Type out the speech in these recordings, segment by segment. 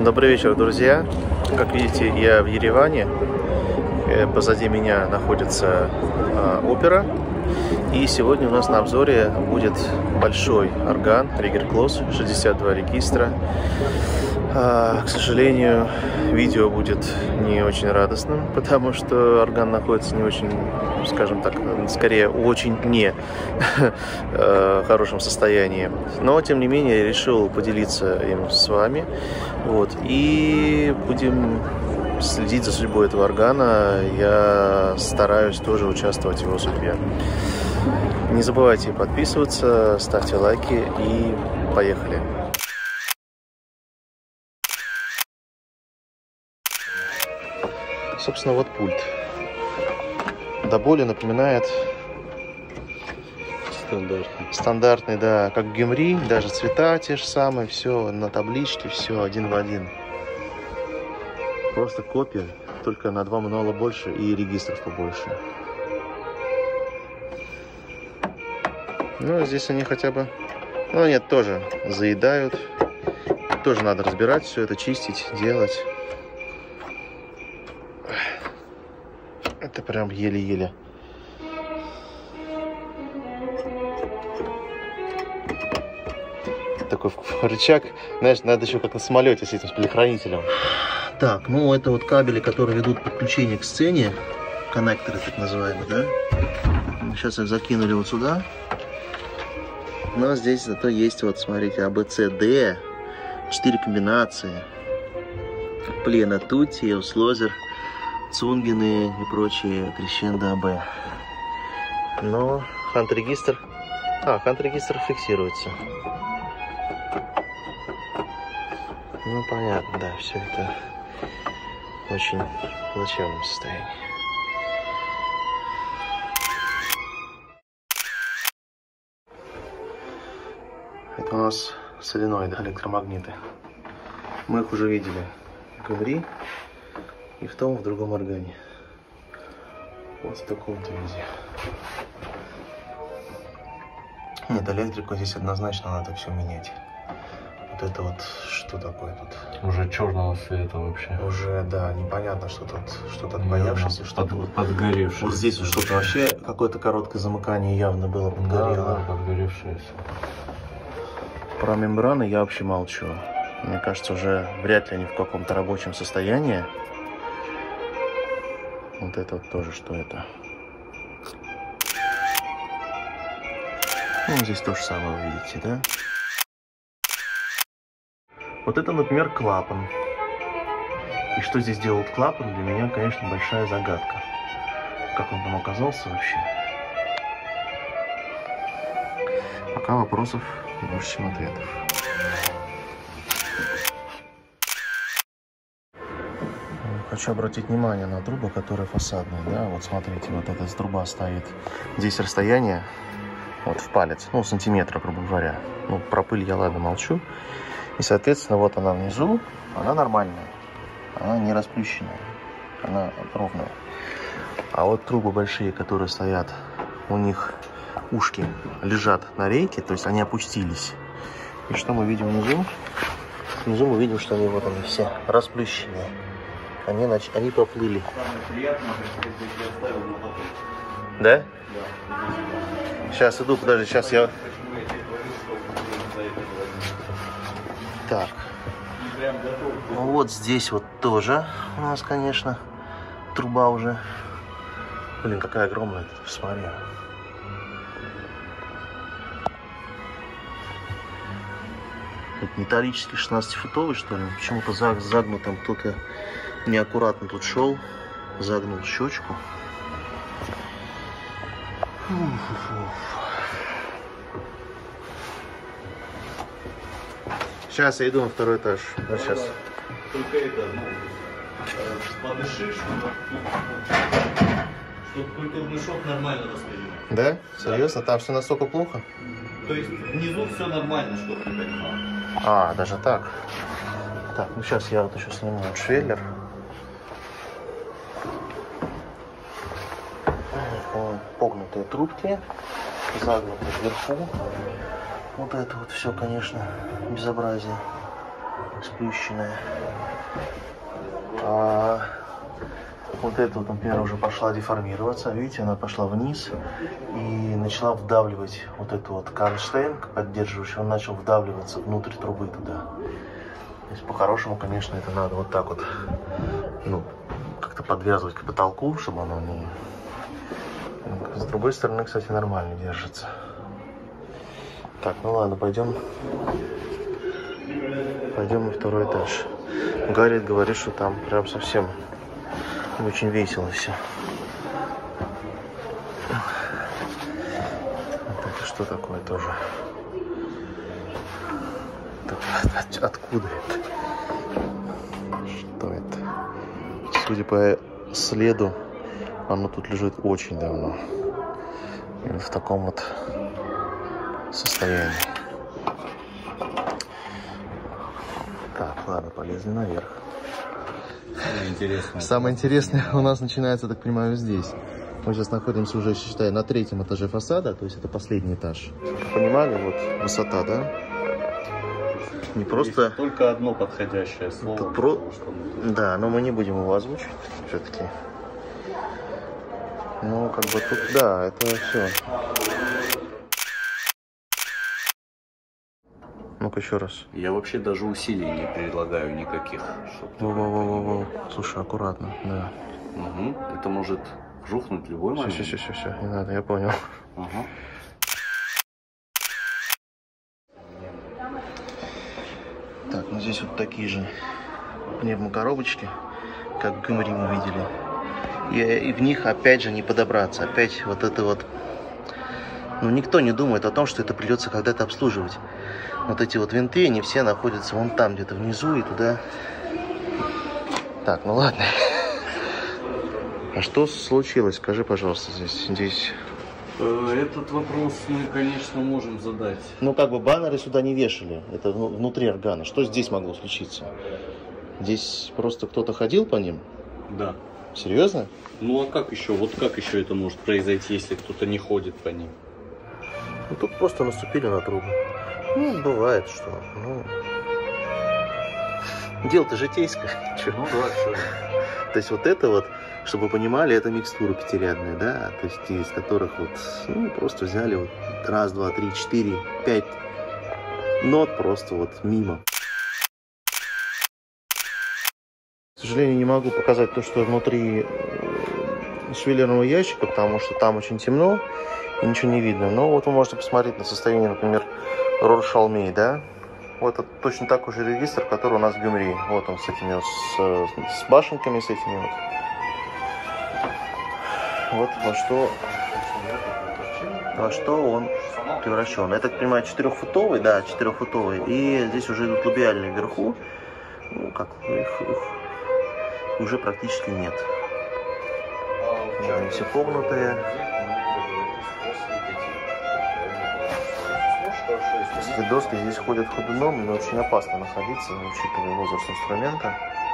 Добрый вечер, друзья. Как видите, я в Ереване. Позади меня находится опера. И сегодня у нас на обзоре будет большой орган Ригер Клосс, 62 регистра. К сожалению, видео будет не очень радостным, потому что орган находится не очень, скажем так, скорее очень не хорошем состоянии. Но, тем не менее, я решил поделиться им с вами. Вот. И будем следить за судьбой этого органа. Я стараюсь тоже участвовать в его судьбе. Не забывайте подписываться, ставьте лайки и поехали. Собственно, вот пульт. До боли напоминает стандартный, да, как Гюмри, даже цвета те же самые, все на табличке, все один в один. Просто копия, только на 2 мануала больше и регистров побольше. Ну, здесь они хотя бы, ну нет, тоже заедают. Тоже надо разбирать все это, чистить, делать. Это прям еле-еле. Такой рычаг, знаешь, надо еще как на самолете с этим, с предохранителем. Так, ну это вот кабели, которые ведут подключение к сцене. Коннекторы так называемые, да? Сейчас их закинули вот сюда. Но здесь зато есть, вот смотрите, А, Б, С, Д. 4 комбинации. Плена Тутти, Услозер, Цунгены и прочие крещендо АБ. Но хант-регистр... хант-регистр фиксируется. Ну, понятно, да, все это в очень плачевном состоянии. Это у нас соленоиды, электромагниты. Мы их уже видели в Гюмри и в том, в другом органе. Вот в таком-то виде. Нет, электрику здесь однозначно надо все менять. Вот это вот, что такое тут? Уже черного цвета вообще. Уже, да, непонятно, что тут, что-то отбоявшееся, что-то подгоревшее. Вот здесь вот что-то вообще, какое-то короткое замыкание явно было подгорело. Да, подгоревшееся. Про мембраны я вообще молчу. Мне кажется, уже вряд ли они в каком-то рабочем состоянии. Вот это вот тоже, что это? Ну, здесь то же самое вы видите, да? Вот это, например, клапан. И что здесь делает клапан, для меня, конечно, большая загадка. Как он там оказался вообще? Пока вопросов больше, чем ответов. Хочу обратить внимание на трубы, которые фасадные, да, вот смотрите, вот эта труба стоит. Здесь расстояние, вот в палец, ну, сантиметра, грубо говоря. Ну, про пыль я, ладно, молчу. И, соответственно, вот она внизу, она нормальная, она не расплющенная, она ровная. А вот трубы большие, которые стоят, у них ушки лежат на рейке, то есть они опустились. И что мы видим внизу? Внизу мы видим, что они вот они все расплющенные. Они поплыли. Да? Сейчас иду, подожди, сейчас я... Так. Ну вот здесь вот тоже у нас, конечно, труба уже. Блин, какая огромная, посмотри. Это металлический 16-футовый, что ли? Почему-то загнутым кто-то неаккуратно тут шел, загнул щечку. Сейчас я иду на второй этаж. Вот сейчас. Только это, подышишь, чтобы культурный шок нормально воспринимать. Да? Серьезно? Там все настолько плохо? То есть внизу все нормально, чтобы ты понимал. Даже так. Так, ну сейчас я вот еще сниму швеллер. Погнутые трубки, загнутые вверху. Вот это вот все, конечно, безобразие. сплющенная. А вот эта вот, например, уже пошла деформироваться. Видите, она пошла вниз и начала вдавливать вот эту вот кронштейн поддерживающий. Он начал вдавливаться внутрь трубы туда. То есть по-хорошему, конечно, это надо вот так вот, ну, как-то подвязывать к потолку, чтобы оно не... С другой стороны, кстати, нормально держится. Так, ну ладно, пойдем на второй этаж. Гарри говорит, что там прям совсем очень весело все. Вот это что такое тоже? Так, откуда это? Что это? Судя по следу, оно тут лежит очень давно. И в таком вот состоянии. Так, ладно, полезли наверх. Самое интересное у нас начинается, так понимаю, здесь. Мы сейчас находимся уже, считай, на 3-м этаже фасада, то есть это последний этаж. Понимали, вот высота, да? Не просто... Есть только одно подходящее слово. Да, но мы не будем его озвучивать все-таки. Ну, как бы тут, да, это все. Ну-ка еще раз. Я вообще даже усилий не предлагаю никаких. Во-во-во-во-во. Слушай, аккуратно, да. Угу. Это может рухнуть в любой момент. Все, не надо, я понял. Ага. Так, ну здесь вот такие же пневмокоробочки, как в Гюмри мы видели. И в них опять же не подобраться. Опять вот это вот... Ну, никто не думает о том, что это придется когда-то обслуживать. Вот эти вот винты, они все находятся вон там, где-то внизу и туда. Так, ну ладно. А что случилось? Скажи, пожалуйста, здесь... Этот вопрос мы, конечно, можем задать. Ну, как бы баннеры сюда не вешали. Это внутри органа. Что здесь могло случиться? Здесь просто кто-то ходил по ним? Да. Серьезно? Ну, а как еще? Вот как еще это может произойти, если кто-то не ходит по ним? Ну, тут просто наступили на трубу. Ну, бывает, что... Ну... Дело-то житейское. Ну, да, все. То есть вот это вот, чтобы вы понимали, это микстура пятирядная, да? То есть из которых вот, ну, просто взяли вот раз, два, три, 4, 5 нот просто вот мимо. К сожалению, не могу показать то, что внутри швеллерного ящика, потому что там очень темно и ничего не видно. Но вот вы можете посмотреть на состояние, например, Роршалмей, да? Вот это точно такой же регистр, который у нас в Гюмри. Вот он с этими вот, с башенками, с этими вот. Вот во что он превращен. Я так понимаю, 4-футовый, да, 4-футовый. И здесь уже идут лабиальные вверху. Ну, как их уже практически нет. Они все погнутые. Эти доски здесь ходят ходуном, но очень опасно находиться, учитывая возраст инструмента.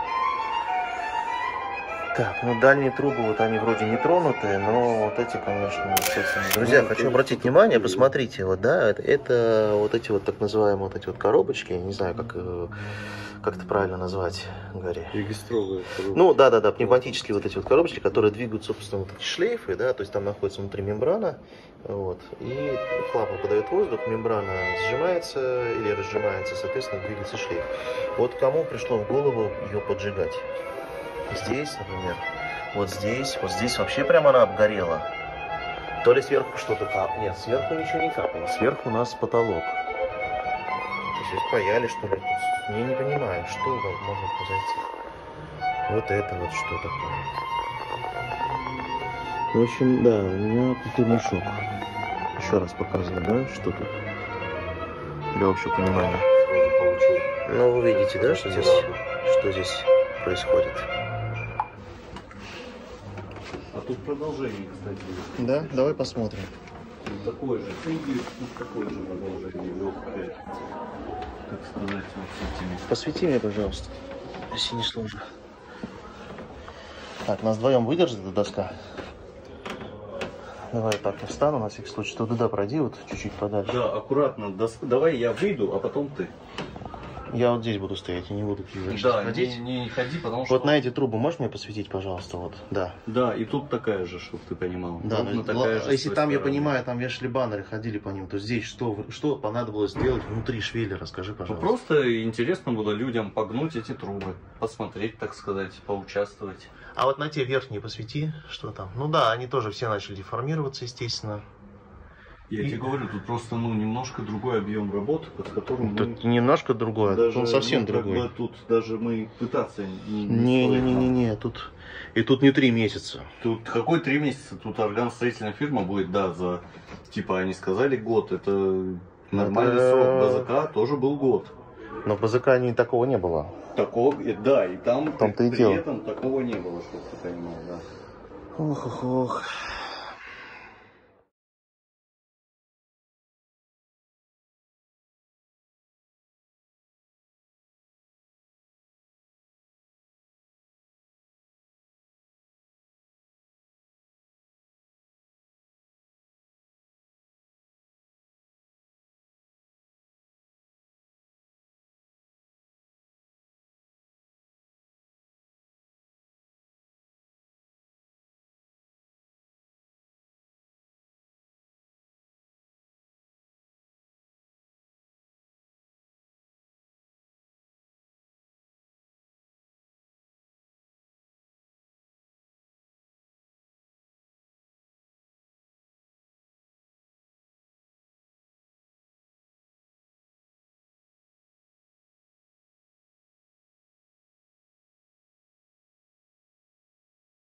Так, ну дальние трубы, вот они вроде не тронутые, но вот эти, конечно, друзья, хочу обратить внимание, посмотрите, вот, да, это вот эти вот так называемые вот эти вот коробочки, я не знаю, как это правильно назвать, Гарри. Регистровые коробочки. Ну, да, пневматические вот эти вот коробочки, которые двигают, собственно, вот эти шлейфы, да, то есть там находится внутри мембрана, вот, и клапан подает воздух, мембрана сжимается или разжимается, соответственно, двигается шлейф. Вот кому пришло в голову ее поджигать? Здесь, например, вот здесь вообще прямо она обгорела. То ли сверху что-то капало. Нет, сверху ничего не капало. Сверху у нас потолок. Здесь паяли, что ли? Я не понимаю, что может произойти. Вот это вот что такое. В общем, да, у меня культурный шок. Еще раз показываю, да, что тут. Для общего понимания. Ну, вы видите, да, что здесь происходит. А тут продолжение, кстати. Да, давай посмотрим. Такое же. Такое же продолжение легкое. Так сказать, вот с этими. Посвети мне, пожалуйста, если не сложно. Так, нас вдвоем выдержит эта доска. Давай так, я встану на всякий случай. Туда пройди, вот чуть-чуть подальше. Да, аккуратно. Давай я выйду, а потом ты. Я вот здесь буду стоять, я не буду Да, ходить. не ходи, потому что... Вот на эти трубы можешь мне посветить, пожалуйста, вот, да. Да, и тут такая же, чтобы ты понимал. Да, Ровно такая же если с той там, я стороны. понимаю, там вешали баннеры, ходили по ним, то здесь что понадобилось сделать внутри швеллера, расскажи, Ну, пожалуйста. просто интересно было людям погнуть эти трубы, посмотреть, так сказать, поучаствовать. А вот на те верхние посвети, что там. Ну да, они тоже все начали деформироваться, естественно. Я тебе говорю, тут просто, ну, немножко другой объем работы, под которым мы... Тут немножко другое, Даже, он совсем ну, как другой. бы тут даже мы пытаться не стоит нам. Не-не-не, тут... И тут не 3 месяца. Тут какой 3 месяца? Тут органстроительная фирма будет, да, за, типа, они сказали год, это нормальный срок. БЗК тоже был год. Но в БЗК такого не было. Такого, да, и там В том-то и при дело. этом такого не было, чтобы ты понимал, да. Ох.